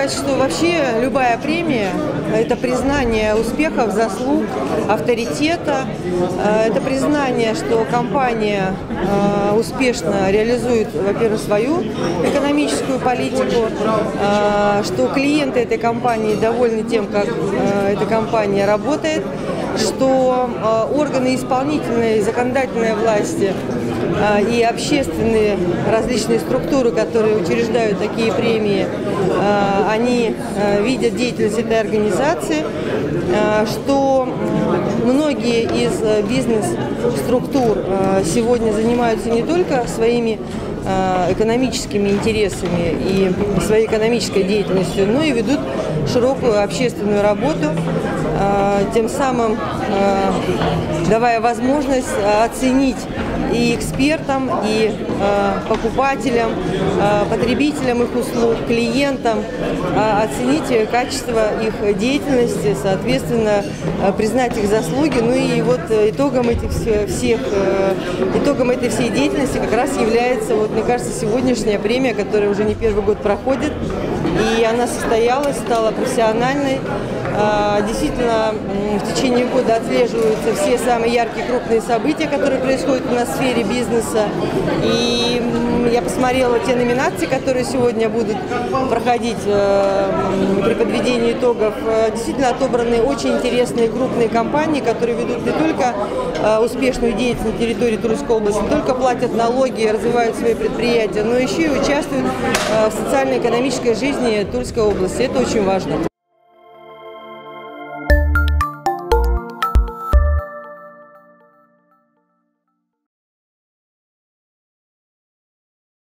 сказать, что вообще любая премия – это признание успехов, заслуг, авторитета. Это признание, что компания успешно реализует, во-первых, свою экономическую политику, что клиенты этой компании довольны тем, как эта компания работает, что органы исполнительной и законодательной власти и общественные различные структуры, которые учреждают такие премии, они видят деятельность этой организации, что многие из бизнес-структур сегодня занимаются не только своими экономическими интересами и своей экономической деятельностью, но и ведут широкую общественную работу, тем самым давая возможность оценить и экспертам, и покупателям, потребителям их услуг, клиентам, оценить качество их деятельности, соответственно, признать их заслуги. Ну и вот итогом этой всей деятельности как раз является, вот, мне кажется, сегодняшняя премия, которая уже не первый год проходит, и она состоялась, стала профессиональной. Действительно, в течение года отслеживаются все самые яркие крупные события, которые происходят у нас в сфере бизнеса. И я посмотрела те номинации, которые сегодня будут проходить при подведении итогов. Действительно отобраны очень интересные крупные компании, которые ведут не только успешную деятельность на территории Тульской области, не только платят налоги, развивают свои предприятия, но еще и участвуют в социально-экономической жизни Тульской области. Это очень важно.